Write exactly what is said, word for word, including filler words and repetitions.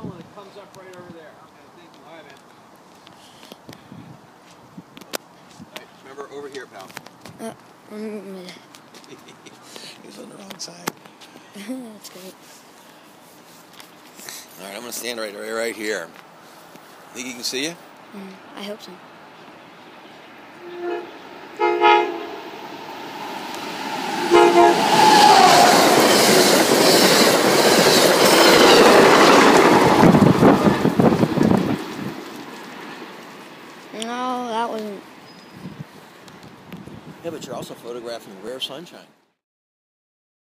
tunnel and it comes up right over there. Okay, thank you. All right, man. All right, remember, over here, pal. Uh, mm, He's on the wrong side. That's great. All right, I'm going to stand right, right, right here. Think he can see you? Mm, I hope so. No, that wasn't. Yeah, but you're also photographing rare sunshine.